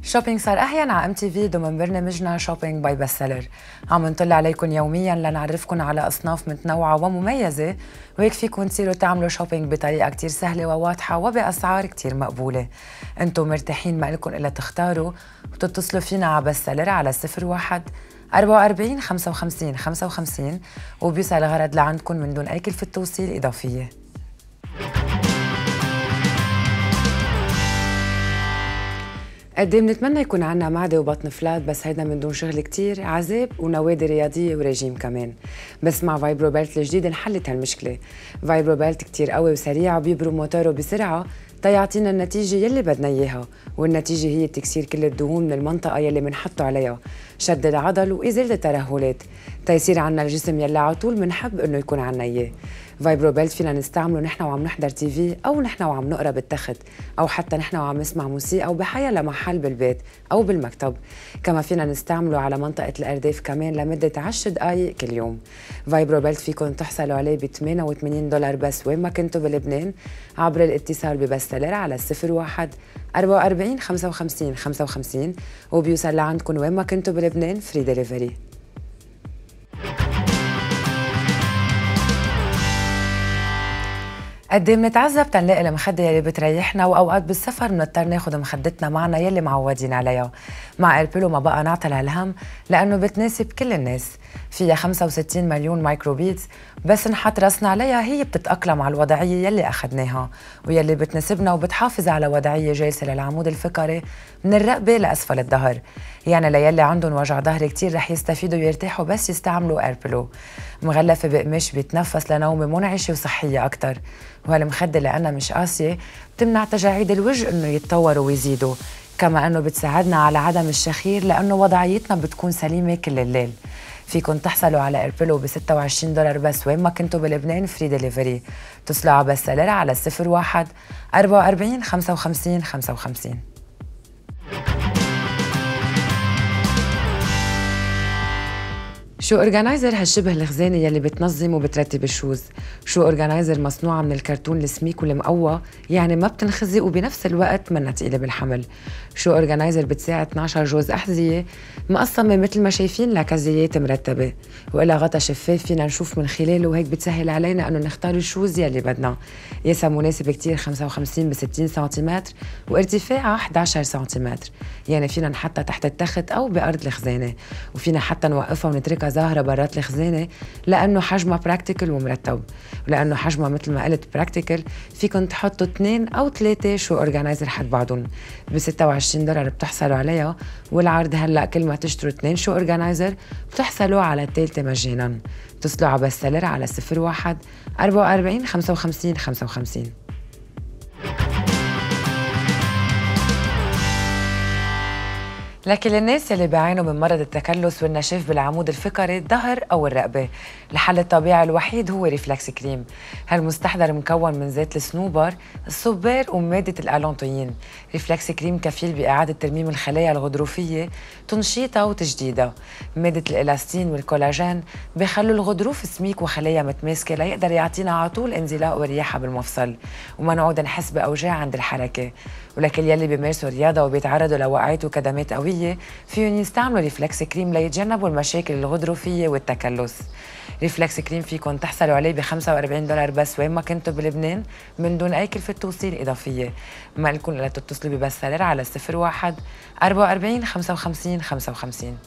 شوبينج صار أحيانا على MTV ضمن برنامجنا شوبينج باي بستسيلر. عم نطلع عليكم يوميا لنعرفكم على أصناف متنوعة ومميزة، وهيك فيكم تصيروا تعملوا شوبينج بطريقة كتير سهلة وواضحة وبأسعار كتير مقبولة. انتم مرتاحين، ما لكم إلا تختاروا وتتصلوا فينا على بستسيلر على 01 44 55 55 وبيوصل الغرض لعندكم من دون أي كلفة توصيل إضافية. قد ايه بنتمنى يكون عنا معدة وبطن فلات، بس هيدا من دون شغل كتير عذاب ونوادي رياضية وريجيم كمان. بس مع فايبرو بيلت الجديد انحلت هالمشكلة. فايبرو بيلت كتير قوي وسريع وبيبرم موتوره بسرعة تيعطينا النتيجة يلي بدنا إياها، والنتيجة هي تكسير كل الدهون من المنطقة يلي منحطه عليها، شد العضل وإزالة الترهلات، تيصير عنا الجسم يلي عطول منحب إنه يكون عنا إياه. فايبرو بيلت فينا نستعمله نحن وعم نحضر TV أو نحن وعم نقرأ بالتخت، أو حتى نحن وعم نسمع موسيقى أو بحيا لمحل بالبيت أو بالمكتب. كما فينا نستعمله على منطقة الأرداف كمان لمدة 10 دقايق كل يوم. فايبرو بيلت فيكم تحصلوا عليه ب $88 بس وين ما كنتوا بلبنان، عبر الاتصال ببستسيلر على 01 44 55 55 وبيوصل لعندكم وين ما كنتوا بلبنان فري ديليفري. قد ايه بنتعذب تنلاقي المخدة يلي بتريحنا، واوقات بالسفر بنضطر ناخد مخدتنا معنا يلي معودين عليها. مع ايربيلو ما بقى نعطل هالهم لانه بتناسب كل الناس، فيها 65 مليون مايكروبيتس، بس نحط راسنا عليها هي بتتأقلم على الوضعية يلي اخذناها ويلي بتناسبنا، وبتحافظ على وضعية جالسة للعمود الفقري من الرقبة لأسفل الظهر. يعني ليلي عندهم وجع ظهر كتير رح يستفيدوا ويرتاحوا بس يستعملوا ايربيلو. مغلفة بقماش بيتنفس لنومة منعشة وصحية أكتر، وهالمخدة لأنها مش قاسية بتمنع تجاعيد الوجه إنه يتطوروا ويزيدوا، كما إنه بتساعدنا على عدم الشخير لأنه وضعيتنا بتكون سليمة كل الليل. فيكن تحصلوا على ايربيلو ب $26 بس وين ما كنتوا بلبنان فري ديليفري. اتصلوا على بستسيلر على 01 44 55 55. شو اورجانايزر هالشبه الخزانه يلي بتنظم وبترتب الشوز. شو اورجانايزر مصنوعه من الكرتون السميك والمقوى، يعني ما بتنخزي وبنفس الوقت منا تقيله بالحمل. شو اورجانايزر بتساعد 12 جوز احذيه مقسمه مثل ما شايفين لكزيات مرتبه، وإلها غطا شفاف فينا نشوف من خلاله، وهيك بتسهل علينا انه نختار الشوز يلي بدنا. قياسها مناسب كتير، 55 ب 60 سنتيمتر وارتفاعها 11 سنتيمتر، يعني فينا نحطها تحت التخت او بارض الخزانه، وفينا حتى نوقفها ونتركها ظاهرة برات الخزانة لأنه حجمها براكتيكل ومرتب. ولأنه حجمها مثل ما قلت براكتيكل، فيكن تحطوا 2 أو 3 شو أورجانايزر حد بعضهم. ب $26 بتحصلوا عليها، والعرض هلأ كل ما تشتروا 2 شو أورجانايزر بتحصلوا على الثالثة مجانا. اتصلوا على بستسيلر على 01 44 55 55. لكن للناس يلي بيعانوا من مرض التكلس والنشاف بالعمود الفقري، الظهر أو الرقبة، الحل الطبيعي الوحيد هو ريفلكس كريم. هالمستحضر مكون من زيت الصنوبر، الصبار ومادة الألونتوين. ريفلكس كريم كفيل بإعادة ترميم الخلايا الغضروفية، تنشيطها وتجديدها. مادة الإلاستين والكولاجين بيخلوا الغضروف سميك وخلايا متماسكة ليقدر يعطينا على طول انزلاق ورياحة بالمفصل، وما نعود نحس بأوجاع عند الحركة. ولكن يلي بيمارسوا رياضة وبيتعرضوا لوقعات وكدمات قوية، فيهم يستعملوا ريفلكس كريم ليتجنبوا المشاكل الغضروفية والتكلس. ريفلكس كريم فيكم تحصلوا عليه ب $45 بس وين ما كنتوا بلبنان من دون أي كلفة توصيل إضافية. ما لكم إلا تتصلوا ببستسيلر على 01 44 55 55.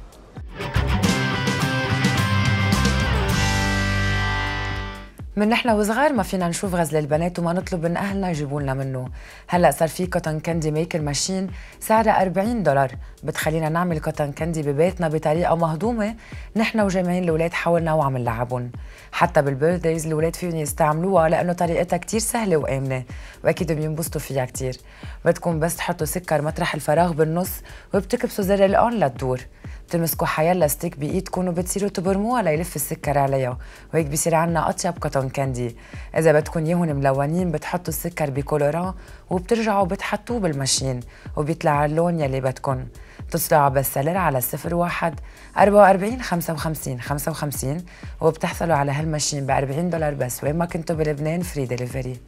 من نحن وصغار ما فينا نشوف غزل البنات وما نطلب من اهلنا يجيبوا لنا منه. هلا صار في كوتن كاندي ميكر ماشين سعرها $40، بتخلينا نعمل كوتن كاندي ببيتنا بطريقه مهضومه نحن وجميع الاولاد حولنا وعم نلعبهم. حتى بالبيرثدايز الاولاد فيهم يستعملوها لانه طريقتها كتير سهله وامنه، واكيد بينبسطوا فيها كتير. بدكم بس تحطوا سكر مطرح الفراغ بالنص وبتكبسوا زر الاون لتدور. بتمسكوا حيلا ستيك بايدكم وبتصيروا تبرموها ليلف السكر عليها، وهيك بصير عنا اطيب كوتون كاندي. اذا بدكم يهون ملونين بتحطوا السكر بكولوران وبترجعوا بتحطوه بالماشين وبيطلع اللون يلي بدكم. اتصلوا على بستسيلر على 01 44 55 55 وبتحصلوا على هالماشين ب $40 بس وين ما كنتوا بلبنان فري ديليفري.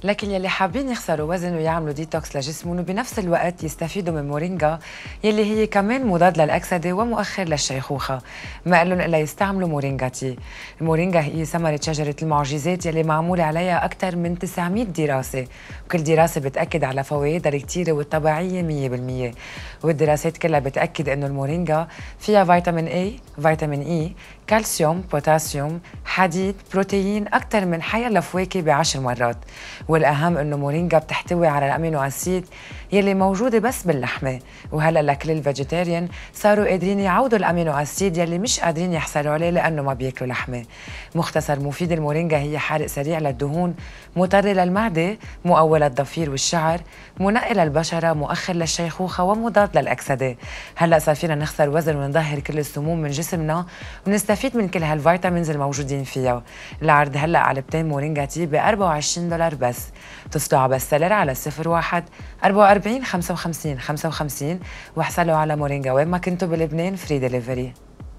لكن يلي حابين يخسروا وزن ويعملوا ديتوكس لجسمهم وبنفس الوقت يستفيدوا من مورينجا يلي هي كمان مضاد للأكسدة ومؤخر للشيخوخة، ما قال لهم إلا يستعملوا مورينجا تي. المورينجا هي ثمرة شجرة المعجزات يلي معمول عليها أكثر من 900 دراسة، وكل دراسة بتأكد على فوائدها الكتيرة والطبيعية 100%. والدراسات كلها بتأكد إنه المورينجا فيها فيتامين A، فيتامين E، كالسيوم، بوتاسيوم، حديد، بروتين أكثر من حيلا فواكه ب10 مرات. والأهم إنه مورينجا بتحتوي على الأمينو أسيد يلي موجودة بس باللحمة، وهلا لكل الفيجيتيريان صاروا قادرين يعوضوا الأمينو أسيد يلي مش قادرين يحصلوا عليه لأنه ما بياكلوا لحمة. مختصر مفيد المورينجا هي حارق سريع للدهون، مطر للمعدة، مقوي للضفير والشعر، منقي للبشرة، مؤخر للشيخوخة، ومضاد للأكسدة. هلا صار فينا نخسر وزن ونظهر كل السموم من جسمنا ونستفيد من كل هالفيتامينز الموجودين فيها. العرض هلا علبتين مورينجا تي ب $24 بس. اتصلوا على بستسيلر على 01 44 55 55 واحصلوا على مورينجا وين ما كنتوا بلبنان فري ديليفري.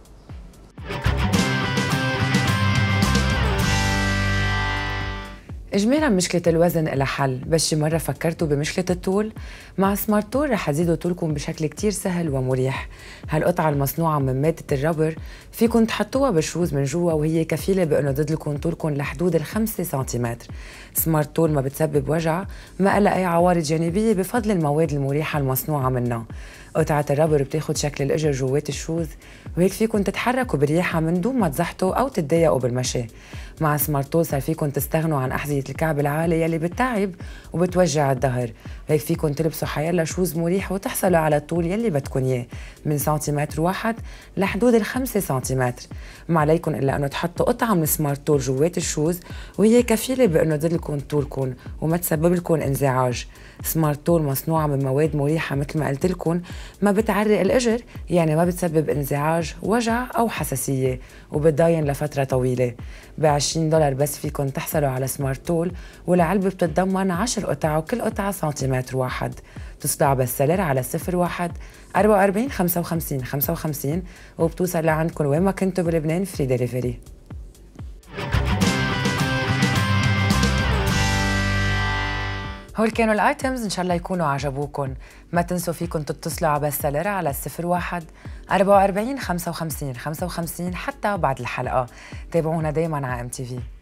إجمالاً مشكلة الوزن إلها حل، بس شي مرة فكرتوا بمشكلة الطول؟ مع سمارت تول رح تزيدوا طولكم بشكل كتير سهل ومريح. هالقطعة المصنوعة من مادة الربر فيكن تحطوها بالشوز من جوا وهي كفيلة بأنه تدلكن طولكم لحدود 5 سنتيمتر. سمارت تول ما بتسبب وجع، ما لها أي عوارض جانبية بفضل المواد المريحة المصنوعة منها. قطعة الربر بتاخد شكل الإجر جوات الشوز، وهيك فيكن تتحركوا برياحة من دون ما تزحطوا أو تتضايقوا بالمشي. مع سمارت تول صار فيكن تستغنوا عن أحذية الكعب العالي يلي بتتعب وبتوجع الظهر، هيك فيكن تلبسوا حيلا شوز مريح وتحصلوا على الطول يلي بدكن إياه من سنتيمتر واحد لحدود 5 سنتيمتر. ما عليكن إلا أنه تحطوا قطعة من سمارت تول جوات الشوز وهي كفيلة بأنه تدلكن طولكن وما تسبب لكم انزعاج. سمارت تول مصنوعة من مواد مريحة مثل ما قلت لكم، ما بتعرق الإجر، يعني ما بتسبب انزعاج، وجع أو حساسية، وبتضاين لفترة طويلة. ب$20 بس فيكن تحصلوا على سمارت تول، والعلبة بتتضمن 10 قطع وكل قطعة سنتيمتر واحد. تصدع بالسلر على 01 44 55 55 وبتوصل لعندكم وين ما كنتوا بلبنان فري ديليفري. هول كانوا الايتمز، ان شاء الله يكونوا عجبوكم. ما تنسوا فيكم تتصلوا على بستسيلر على 01 44 55 55 حتى بعد الحلقة. تابعونا دايما على MTV.